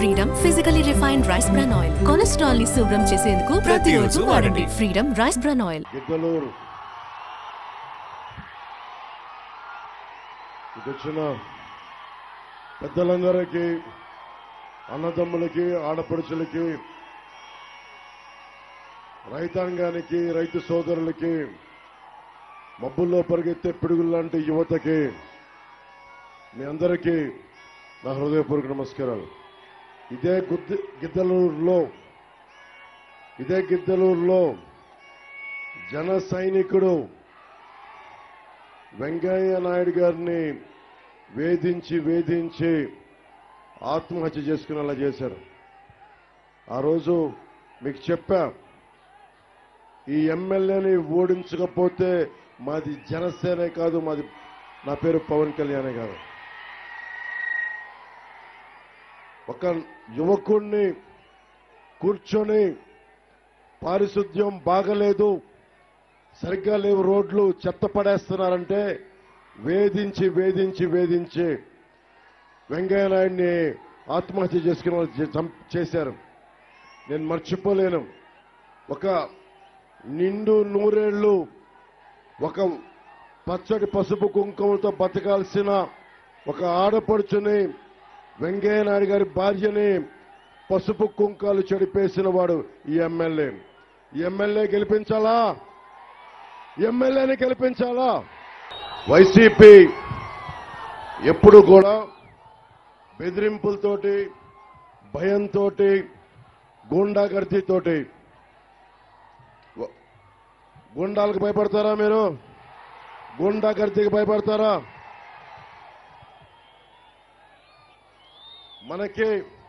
Freedom physically refined rice bran oil cholesterol ని శుభ్రం చేసేందుకు ప్రతిరోజు వాడండి freedom rice bran oil. Giddalur వచ్చిన పెద్దలందరికీ, అన్నదమ్ములకి, ఆడపడుచులకి, రైతాంగానికి, రైతు సోదరులకి, మబ్బుల్లో పరిగెత్తే పిడుగుల్లాంటి యువతకి, మీ అందరికీ నా హృదయపూర్వక నమస్కారాలు. ఇదే గిద్దలూరులో జన సైనికుడు వెంకయ్య నాయుడు గారిని వేధించి ఆత్మహత్య చేసుకునేలా చేశారు. ఆ రోజు మీకు చెప్పా, ఈ ఎమ్మెల్యేని ఓడించకపోతే మాది జనసేనే కాదు, నా పేరు పవన్ కళ్యాణే కాదు. ఒక యువకుణ్ణి కూర్చొని పారిశుద్ధ్యం బాగలేదు, సరిగ్గా లేవు రోడ్లు, చెత్త పడేస్తున్నారంటే వేధించి వెంకయ్య నాయుడిని ఆత్మహత్య చేసుకుని చేశారు. నేను మర్చిపోలేను. ఒక నిండు నూరేళ్లు ఒక పచ్చడి పసుపు కుంకుమతో బతకాల్సిన ఒక ఆడపడుచుని, వెంకయ్య నాయుడు గారి భార్యని పసుపు కుంకాలు చెడిపేసిన వాడు ఈ ఎమ్మెల్యే. ఎమ్మెల్యేని గెలిపించాలా? వైసీపీ ఎప్పుడు కూడా బెదిరింపులతోటి, భయంతో, గూండాగర్దీతోటి. గూండాలకు భయపడతారా మీరు? గూండాగర్దీకి భయపడతారా? మనకి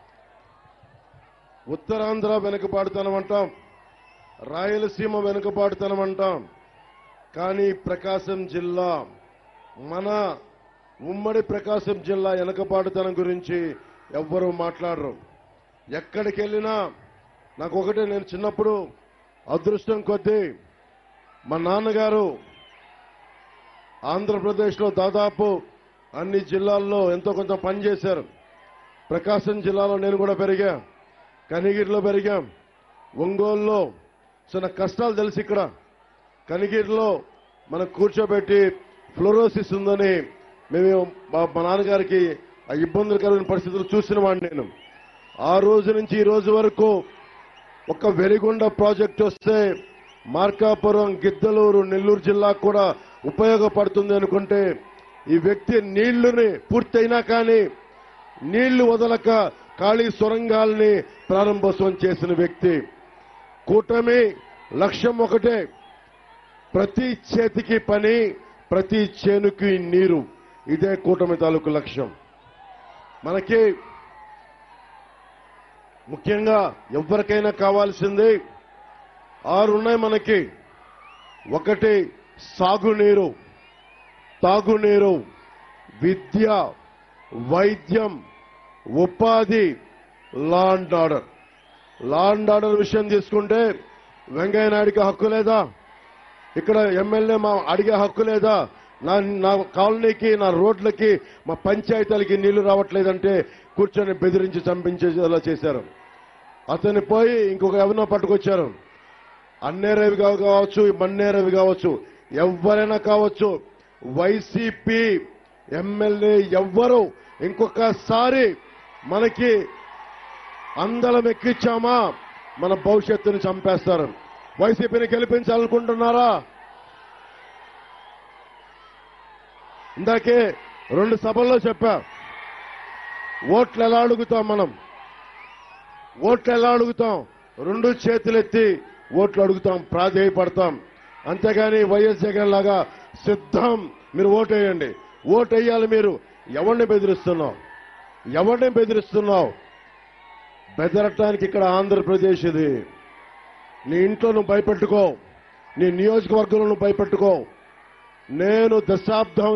ఉత్తరాంధ్ర వెనుకబాటుతనమంటాం, రాయలసీమ వెనుకబాటుతనమంటాం. కానీ ప్రకాశం జిల్లా, మన ఉమ్మడి ప్రకాశం జిల్లా వెనుకబాటుతనం గురించి ఎవ్వరూ మాట్లాడరు. ఎక్కడికి వెళ్ళినా నాకు ఒకటే, నేను చిన్నప్పుడు అదృష్టం కొద్దీ మా నాన్నగారు ఆంధ్రప్రదేశ్లో దాదాపు అన్ని జిల్లాల్లో ఎంతో కొంత పనిచేశారు. ప్రకాశం జిల్లాలో నేను కూడా పెరిగా, కనిగిరిలో పెరిగాం, ఒంగోలులో. సో నాకు కష్టాలు తెలిసి ఇక్కడ కనిగిరిలో మనకు కూర్చోబెట్టి ఫ్లోరోసిస్ ఉందని మేము మా నాన్నగారికి ఆ ఇబ్బందులకరమైన పరిస్థితులు చూసిన వాడిని నేను. ఆ రోజు నుంచి ఈ రోజు వరకు ఒక వెలిగొండ ప్రాజెక్ట్ వస్తే మార్కాపురం, గిద్దలూరు, నెల్లూరు జిల్లా కూడా ఉపయోగపడుతుంది అనుకుంటే, ఈ వ్యక్తి నీళ్లుని పూర్తయినా కానీ నీళ్లు వదలక ఖాళీ సొరంగాల్ని ప్రారంభోత్సవం చేసిన వ్యక్తి. కూటమి లక్ష్యం ఒకటే, ప్రతి చేతికి పని, ప్రతి చేనుకి నీరు. ఇదే కూటమి తాలూకు లక్ష్యం. మనకి ముఖ్యంగా ఎవరికైనా కావాల్సింది 6 ఉన్నాయి మనకి. ఒకటి సాగునీరు, తాగునీరు, విద్య, వైద్యం, ఉపాధి, law and order. Law and order విషయం తీసుకుంటే వెంకయ్య నాయుడికి హక్కు లేదా? ఇక్కడ ఎమ్మెల్యే అడిగే హక్కు లేదా? నా కాలనీకి, నా రోడ్లకి, మా పంచాయతీలకి నీళ్లు రావట్లేదంటే కూర్చొని బెదిరించి చంపించేలా చేశారు. అతన్ని పోయి ఇంకొక ఎవరినో పట్టుకొచ్చారు. అన్నేరవి కావచ్చు, మన్నేరవి కావచ్చు, ఎవరైనా కావచ్చు, వైసీపీ ఎమ్మెల్యే ఎవ్వరు ఇంకొకసారి మనకి అందలం ఎక్కించామా మన భవిష్యత్తుని చంపేస్తారు. వైసీపీని గెలిపించాలనుకుంటున్నారా? ఇందాకే 2 సభల్లో చెప్పా, ఓట్లు ఎలా అడుగుతాం మనం? ఓట్లు ఎలా అడుగుతాం? 2 చేతులెత్తి ఓట్లు అడుగుతాం, ప్రాధేయపడతాం. అంతేగాని వైఎస్ జగన్ లాగా సిద్ధం మీరు ఓటేయండి, ఓటేయాలి. మీరు ఎవరిని బెదిరిస్తున్నావు? బెదరటానికి ఇక్కడ ఆంధ్రప్రదేశ్ ఇది. నీ ఇంట్లో నువ్వు భయపెట్టుకో, నీ నియోజకవర్గంలో నువ్వు భయపెట్టుకో. నేను దశాబ్దం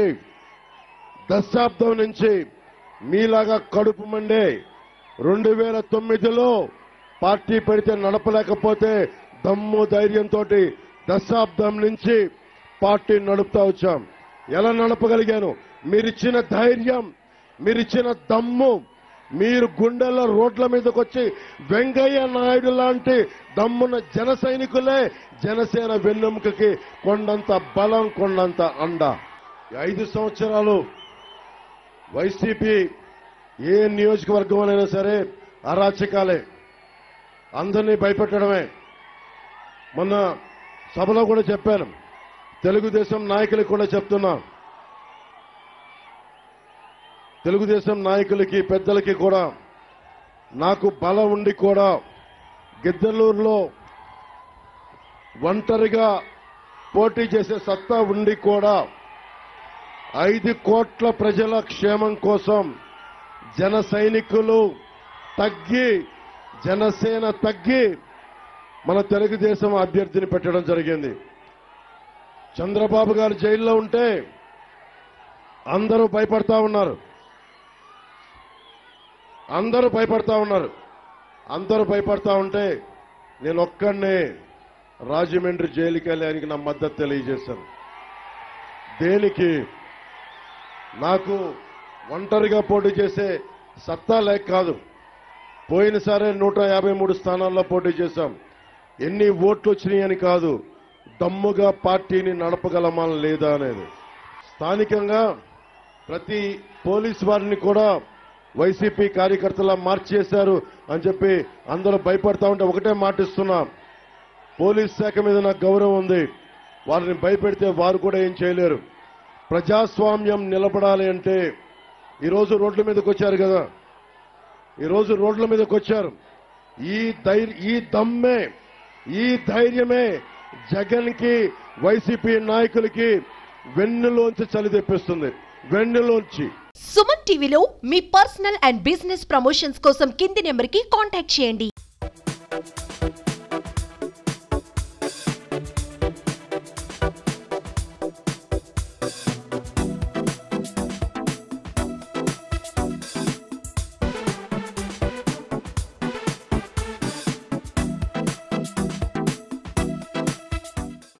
నుంచి మీలాగా కడుపు మండే 2009లో పార్టీ పెడితే నడపలేకపోతే దమ్ము ధైర్యంతో దశాబ్దం నుంచి పార్టీ నడుపుతా వచ్చాం. ఎలా నడపగలిగాను? మీరిచ్చిన ధైర్యం, మీరిచ్చిన దమ్ము, మీరు గుండెల్లో రోడ్ల మీదకి వచ్చి వెంకయ్య నాయుడు లాంటి దమ్మున జన సైనికులే జనసేన వెన్నెముకకి కొండంత బలం, కొండంత అండ. 5 సంవత్సరాలు వైసీపీ ఏ నియోజకవర్గంలోనైనా సరే అరాచకాలే, అందరినీ భయపెట్టడమే. మొన్న సభలో కూడా చెప్పాను, తెలుగుదేశం నాయకులకు కూడా చెప్తున్నా, తెలుగుదేశం నాయకులకి పెద్దలకి కూడా, నాకు బలం ఉండి కూడా గిద్దలూరులో ఒంటరిగా పోటీ చేసే సత్తా ఉండి కూడా 5 కోట్ల ప్రజల క్షేమం కోసం జన సైనికులు తగ్గి, జనసేన తగ్గి మన తెలుగుదేశం అభ్యర్థిని పెట్టడం జరిగింది. చంద్రబాబు గారు జైల్లో ఉంటే అందరూ భయపడతా ఉన్నారు, అందరూ భయపడతా ఉంటే నేను ఒక్కడినే రాజమండ్రి జైలుకి వెళ్ళి ఆయనకి నా మద్దతు తెలియజేశాను. దేనికి? నాకు ఒంటరిగా పోటీ చేసే సత్తా లేక కాదు. పోయినసారే 153 స్థానాల్లో పోటీ చేశాం. ఎన్ని ఓట్లు వచ్చినాయని కాదు, దమ్ముగా పార్టీని నడపగలమా లేదా అనేది. స్థానికంగా ప్రతి పోలీస్ వారిని కూడా వైసీపీ కార్యకర్తలా మార్చేశారు అని చెప్పి అందరూ భయపడతా ఉంటే ఒకటే మాటిస్తున్నా, పోలీస్ శాఖ మీద నాకు గౌరవం ఉంది. వారిని భయపెడితే వారు కూడా ఏం చేయలేరు. ప్రజాస్వామ్యం నిలబడాలి అంటే ఈరోజు రోడ్ల మీదకి వచ్చారు కదా, ఈరోజు రోడ్ల మీదకి వచ్చారు. ఈ దమ్మే, ఈ ధైర్యమే జగన్ కి, వైసీపీ నాయకులకి వెన్నులోంచి చలి తెప్పిస్తుంది, వెన్నులోంచి. సుమన్ టీవీలో మీ పర్సనల్ అండ్ బిజినెస్ ప్రమోషన్స్ కోసం కింది నెంబర్కి కాంటాక్ట్ చేయండి.